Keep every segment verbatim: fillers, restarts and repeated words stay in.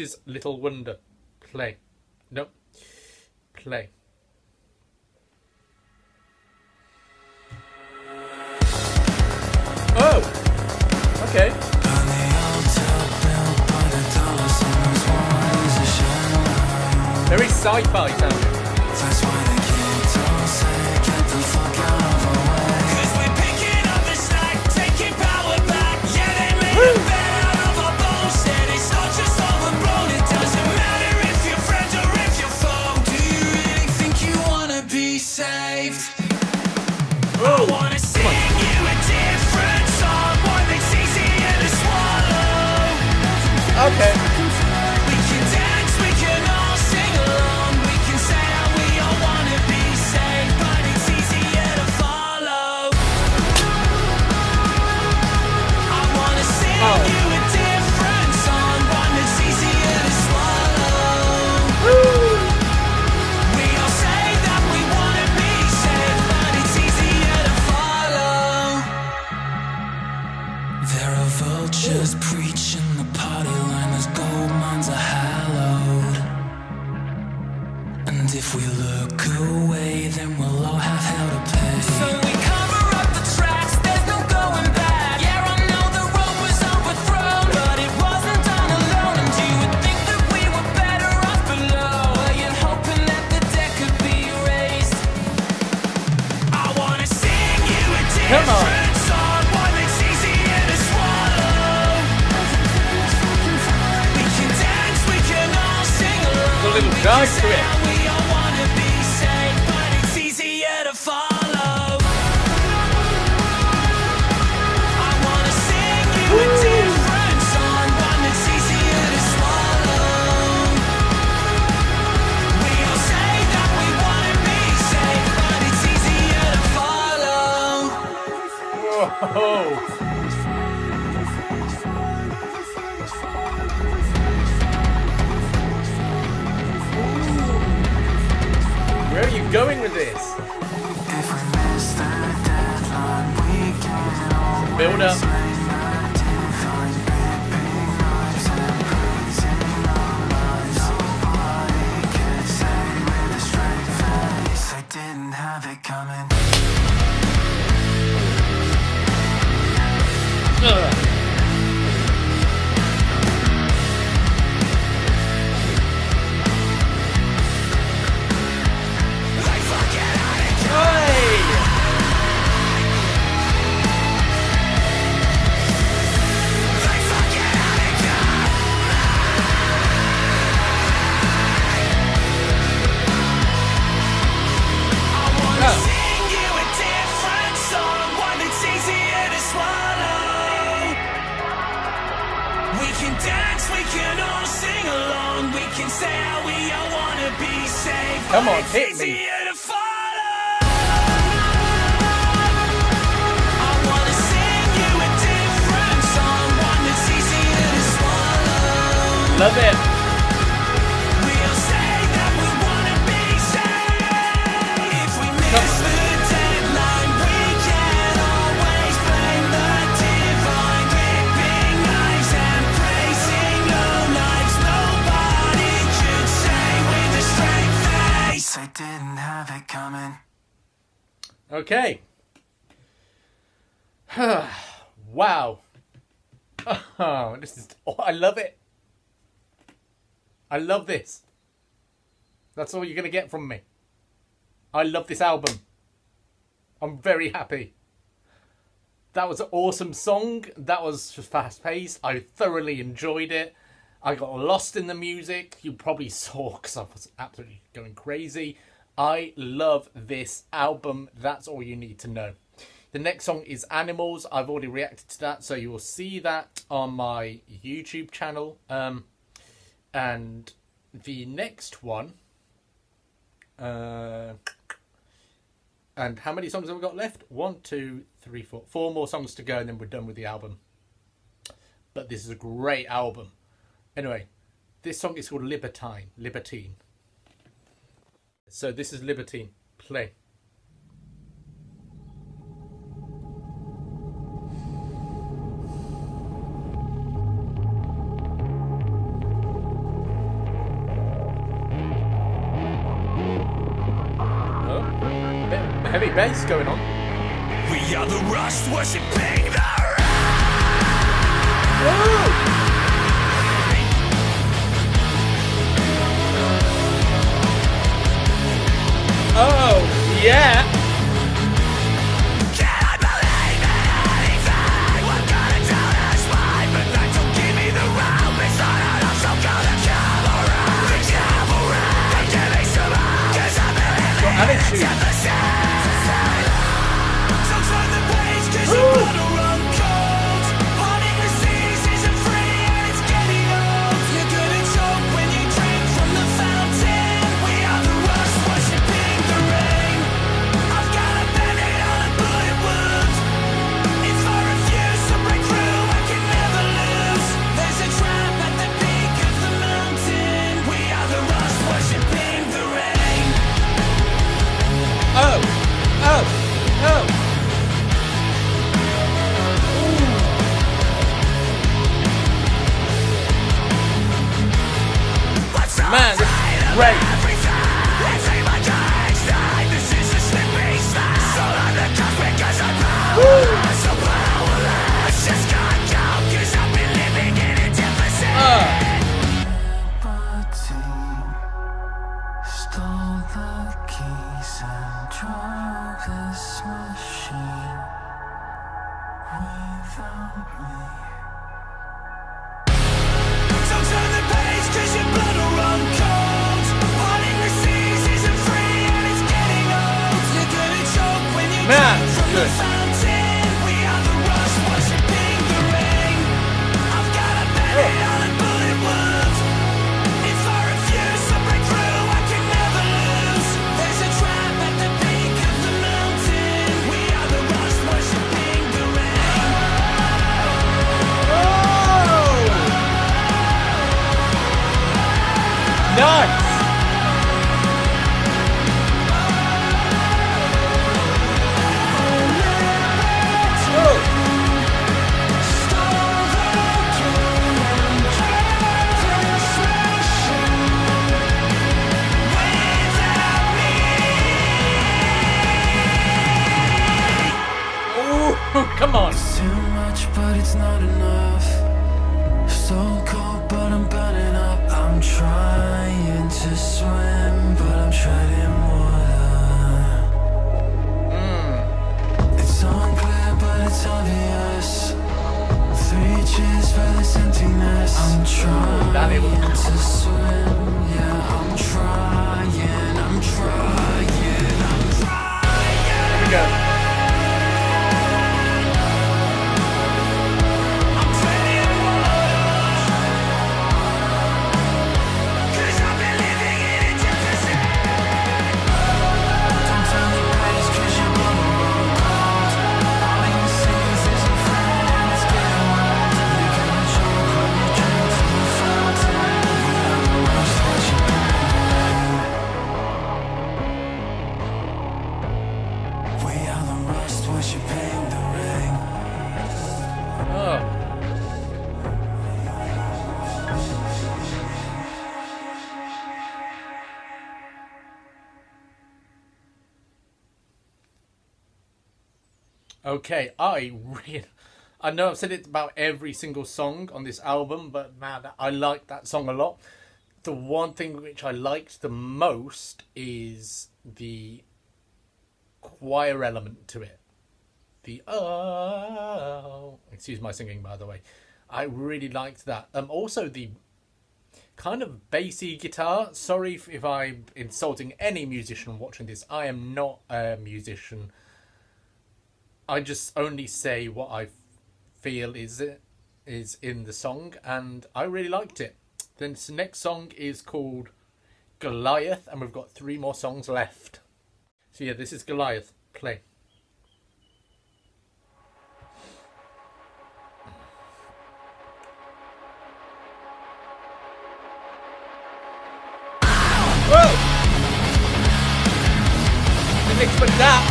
is Little Wonder. Play. Nope. Play. Oh! Okay. Very sci-fi sounding. Okay. We can dance, we can all sing along. We can say how we all wanna be saved, but it's easier to follow. I wanna sing oh. you a different song, one that's easier to swallow. Woo. We all say that we wanna be saved, but it's easier to follow. There are vultures preaching the party line. Gold mines are hallowed, and if we look away, then we'll all have hell to pay. So we cover up the tracks, there's no going back. Yeah, I know the road was overthrown, but it wasn't done alone. And you would think that we were better off below. Are you hoping that the deck could be erased? I wanna sing you a different song, one that's easier to swallow. A little dive to it. We all wanna be safe, but it's easier to follow. I wanna sing you a different song, one that's easier to swallow. We all say that we wanna be safe, but it's easier to follow. Whoa. Where are you going with this? If we miss the deadline, we can build up. I didn't have it coming. Ugh. Come on, hit me. Love it. We'll say that we wanna be saved. If we miss the deadline, we can always blame the divine. Gripping knives and praising no knives. Nobody should say with a straight face, I didn't have it coming. Okay. Wow. Oh, this is. Oh, I love it. I love this. That's all you're going to get from me. I love this album. I'm very happy. That was an awesome song. That was fast paced. I thoroughly enjoyed it. I got lost in the music. You probably saw because I was absolutely going crazy. I love this album. That's all you need to know. The next song is Animals. I've already reacted to that, so you will see that on my YouTube channel. Um... And the next one, uh, and how many songs have we got left? One, two, three, four. Four more songs to go and then we're done with the album. But this is a great album. Anyway, this song is called Libertine. Libertine. So this is Libertine. Play. Bit of heavy bass going on. We are the rust worshipping the Oh, yeah. Can I believe in anything? What gonna tell us why? But that don't give me the round. It's not enough, so call the cavalry. The cavalry. They give me some hope. 'Cause I believe in attitude. the same. So turn the page 'cause your blood will run cold. Parting the seas isn't free and it's getting old. You're gonna choke when you drink from the fountain. We are the rust worshipping the rain. I've got a band-aid on a bullet wound. It's for a few, so break through, I can never lose. There's a trap at the peak of the mountain. We are the rust worshipping the rain. Oh, oh, oh. Man, this is great. Stole the keys and drove this machine without me. So turn the page 'cause your blood will run cold. Parting the seas isn't free and it's getting old. You're gonna choke when you Man, drink from the good. fountain. We are the rust worshipping the rain. I've got a band-aid on a bullet wound. It's for a few, so break through, I can never lose. There's a trap at the peak of the mountain. We are the rust worshipping the rain. Nice. Ooh, come on. It's too much, but it's not enough. So cold, but I'm burning up. I'm trying to swim, but I'm treading water. It's unclear, but it's obvious. Three cheers for this emptiness. I'm Danny trying was- to swim. Yeah, I'm trying. I'm trying. I'm trying. Here we go. I'm treading water. 'Cause I've been living in a deficit. Don't turn the page 'cause your blood will run cold. Parting the seas isn't free and it's getting old. You're gonna choke when you drink from the fountain. We are the rust worshipping the rain. We are the rust worshipping the rain. Oh. Okay, I really, I know I've said it about every single song on this album, but man, I like that song a lot. The one thing which I liked the most is the choir element to it. The oh, excuse my singing, by the way. I really liked that. Um, also the kind of bassy guitar. Sorry if, if I'm insulting any musician watching this. I am not a musician. I just only say what I feel is is in the song, and I really liked it. Then this next song is called Goliath, and we've got three more songs left. So yeah, this is Goliath. Play. Whoa! Didn't expect that.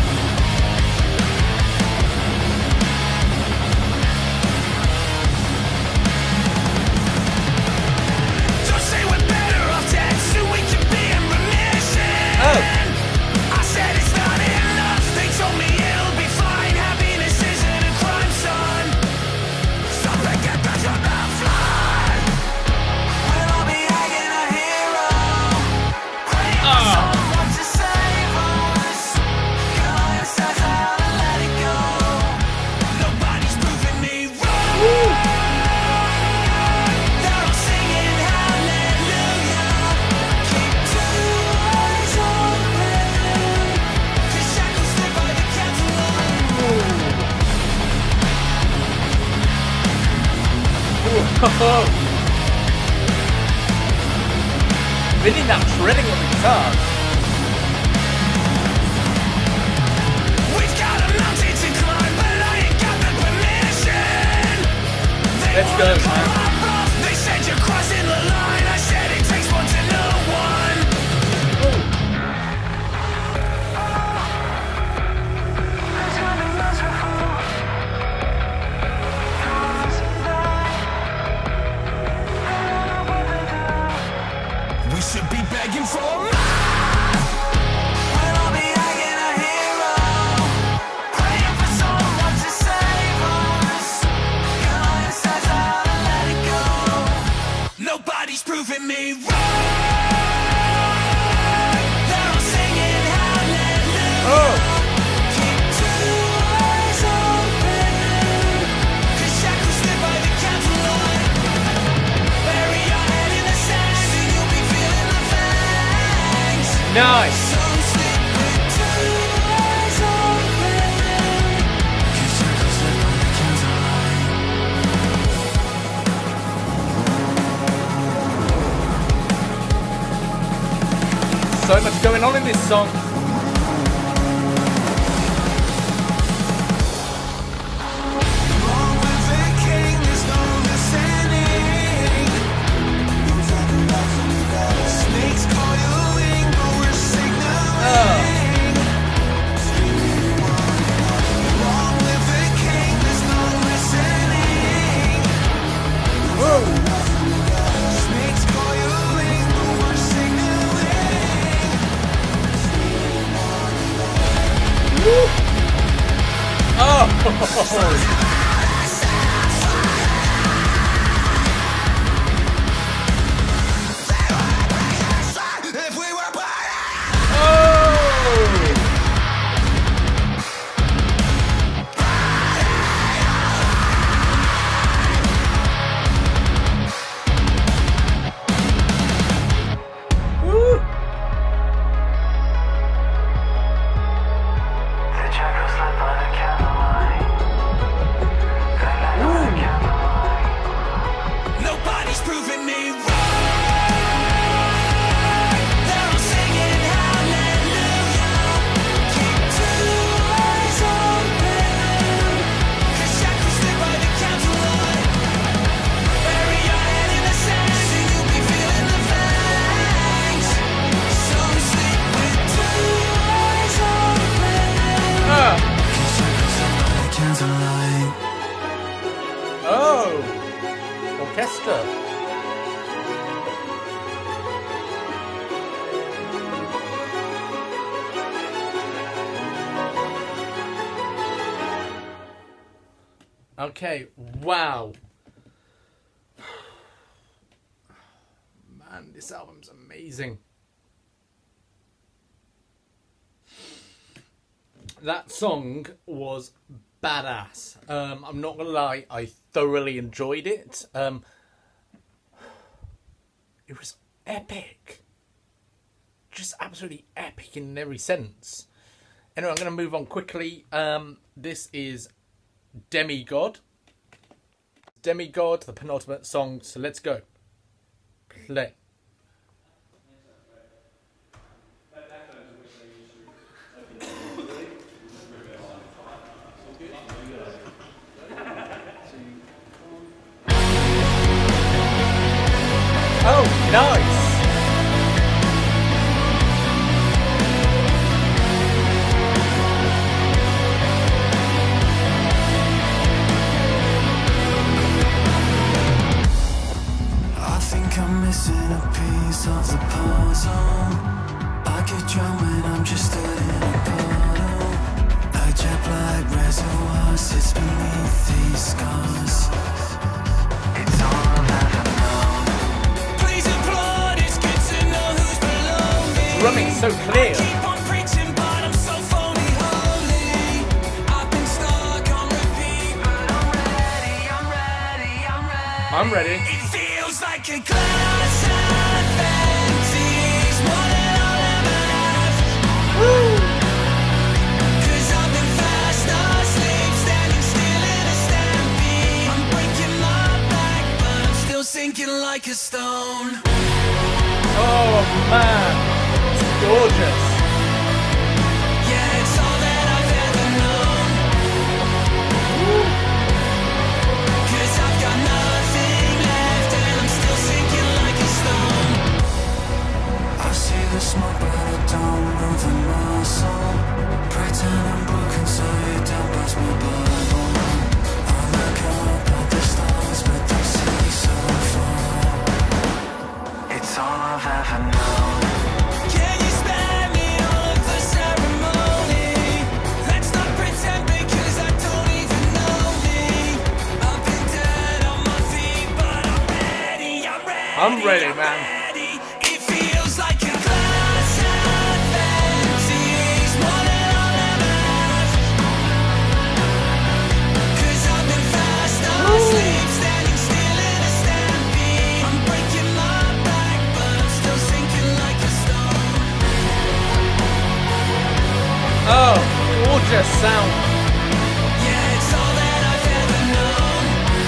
Don't say we're better off dead so we can be in remission. Oh. I said it's not in Really that shredding on the guitar. We've got a mountain to climb, but I ain't got the permission. They Let's go, wanna call man. my bluff. They said you're crossing the line. I said it takes one to know one. We should be begging for more. We'll all be hanging a hero, praying for someone to save us. God says how to let it go. Nobody's proving me wrong. They're all singing hallelujah. Oh. Keep two eyes open, 'cause shackles slip by the candlelight. Bury your head in the sand and you'll be feeling the fangs. Nice. So sleep with two eyes open, 'cause shackles slip by the candlelight. So much going on in this song. Along with the king, there's no listening. Snakes coiling, but we're signaling. Along with the king, there's no listening. Whoa. Snakes coiling, but we're signaling. Oh. If we were Woo. the shackles slip by the candlelight. They light up the candlelight. Nobody's proving me wrong. They're all singing hallelujah. Keep two eyes open, 'cause shackles slip by the candlelight. Bury your head in the sand and you'll be feeling the fangs. So sleep with two eyes open. Ah. Candlelight. Oh. Orchestra. Okay, wow. Man, this album's amazing. That song was badass. Um, I'm not gonna lie, I thoroughly enjoyed it. Um, it was epic. Just absolutely epic in every sense. Anyway, I'm gonna move on quickly. Um, this is Demigod. Demigod, the penultimate song, so let's go. Play. Oh, nice! I think I'm missing a piece of the puzzle. I get drowned when I'm just stood in a puddle. A jet black reservoir sits beneath these scars. It's all I've ever known. Please applaud, it's good to know who's below me. Drumming's so clear. Keep on preaching, but I'm so phony holy. I've been stuck on repeat, but I'm ready, I'm ready, I'm ready. I'm ready. It feels like a glass half empties, more than I'll ever have. Woo! 'Cause I've been fast asleep, standing still in a stampede. I'm breaking my back, but I'm Oh, gorgeous sound. Yeah, it's all that I've ever known.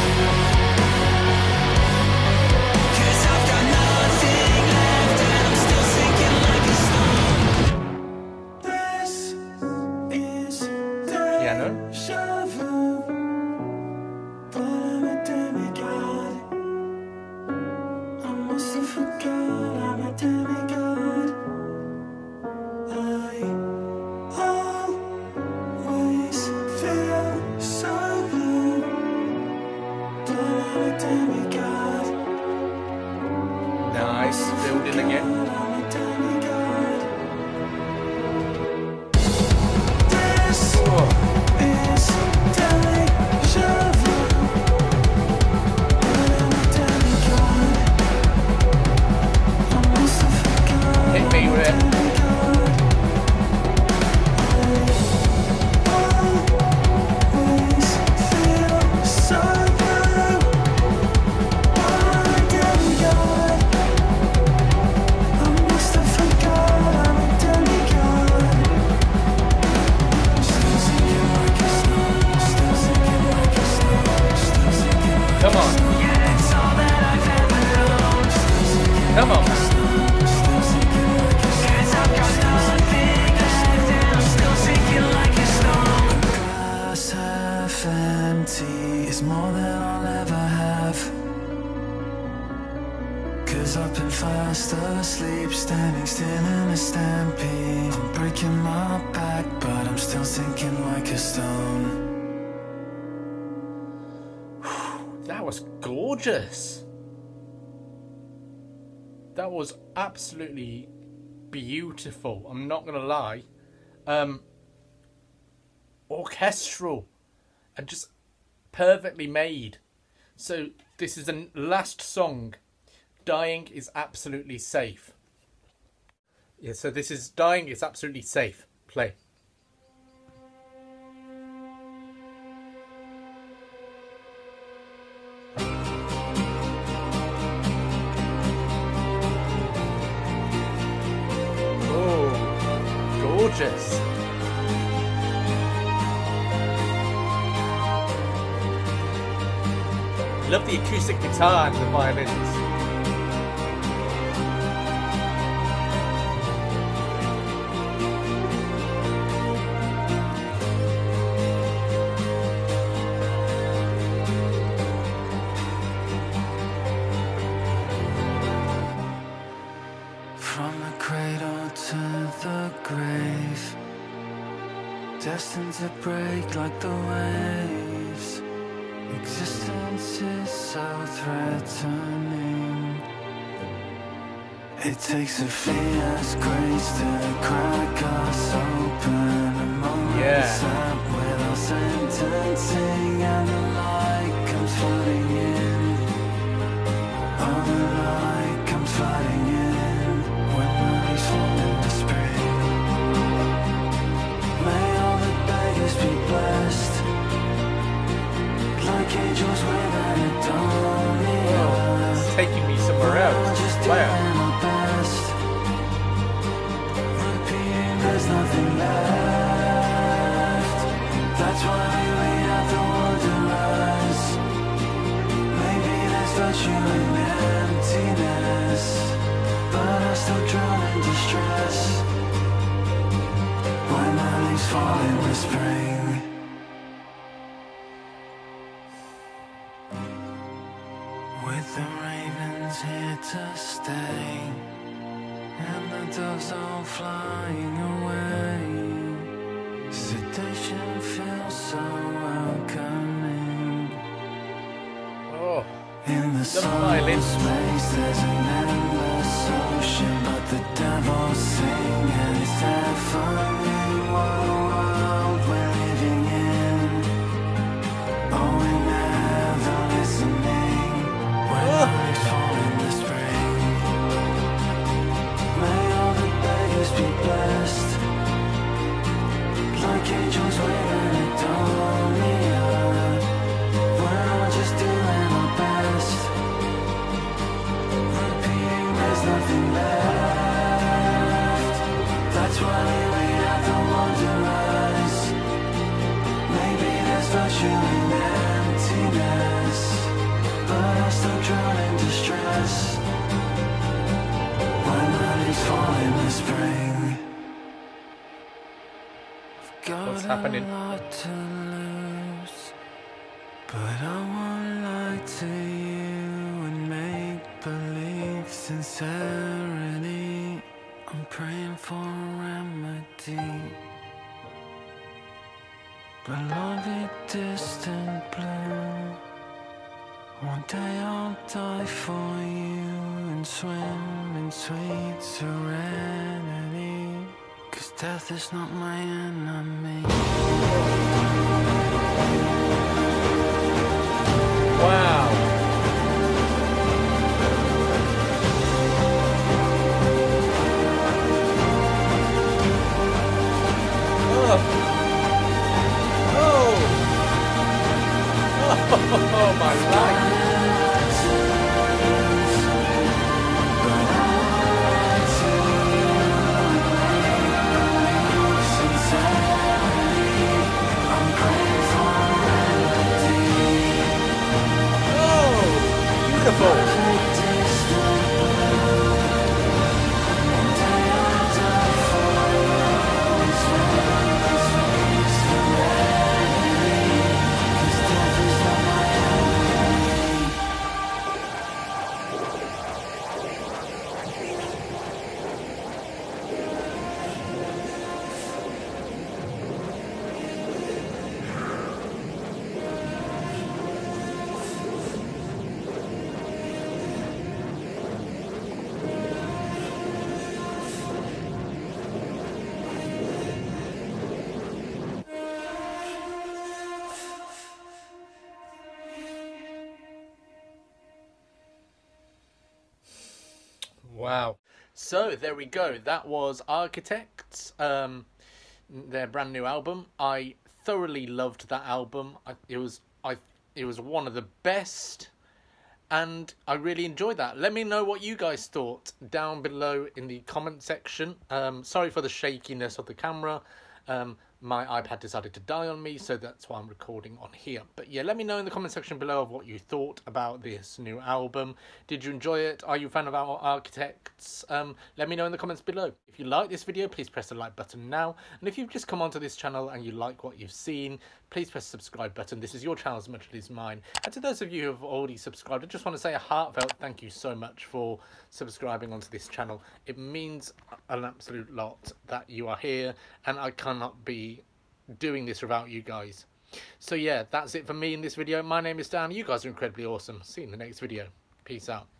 'Cause I've got nothing left and I'm still sinking like a stone. This is Piano. deja vu, but I'm a demigod. I must have forgot I'm a demigod. I always feel so blue, but I'm a demigod. Nice. Building again. I'm a demigod. This Oh. is deja vu, but I'm a demigod. I must have forgot Hit me with it. always feel so blue, but I'm a demigod. I must have forgot I'm a demigod. Still sinking like a stone, still sinking like a stone, still sinking like Come on. yeah, it's all that I've ever known. Still sinking Come on. still sinking like a stone. 'Cause I've got nothing left and I'm still sinking like a stone. Glass half empty is more than I'll ever have. 'Cause I've been fast asleep, standing still in a stampede. I'm breaking my back, but I'm still sinking like a stone. That was gorgeous. That was absolutely beautiful. I'm not gonna lie. Um, orchestral and just perfectly made. So this is the last song. Dying is absolutely safe. Yeah, so this is Dying is absolutely safe. Play. Oh, gorgeous. Love the acoustic guitar and the violins. From the cradle to the grave, destined to break like the waves. Existence is so threatening. It takes a fierce grace to crack us open. A moment Yeah. up without sentencing, and the light comes flooding in. Oh, the light comes flooding in when the leaves fall in the spring. May all the beggars be blessed, like angels with an Adonia. Oh, it's taking me somewhere else. Wow. There's nothing left. That's why we wait out the wanderers. Maybe there's virtue in emptiness, but I still drown in distress when the leaves fall in the spring. With the ravens here to stay, and the doves all flying away, sedation feels so welcoming. Oh, In the violin. soul space there's an endless ocean, but the devils sing and it's terrifying. What a world we're living in. Oh, we're never listening when the leaves fall in the spring. May all the beggars be blessed, like angels with an Adonia. We're all just doing our best, repeating there's nothing left. That's why we wait out the What's happening? A lot to lose, but I won't lie to you and make believe sincerity. I'm praying for a remedy, below the distant blue. One day I'll die for you and swim in sweet serenity, 'cause death is not my enemy. Wow. Oh. Oh. Oh my life. Beautiful. Wow. So there we go. That was Architects, um, their brand new album. I thoroughly loved that album. I, it was I it was one of the best, and I really enjoyed that. Let me know what you guys thought down below in the comment section. Um, sorry for the shakiness of the camera. Um, my iPad decided to die on me, so that's why I'm recording on here. But yeah, let me know in the comment section below of what you thought about this new album. Did you enjoy it? Are you a fan of our Architects? Um, let me know in the comments below. If you like this video, please press the like button now. And if you've just come onto this channel and you like what you've seen, please press the subscribe button. This is your channel as much as it is mine. And to those of you who have already subscribed, I just want to say a heartfelt thank you so much for subscribing onto this channel. It means an absolute lot that you are here, and I cannot be doing this without you guys. So yeah, that's it for me in this video. My name is Dan. You guys are incredibly awesome. See you in the next video. Peace out.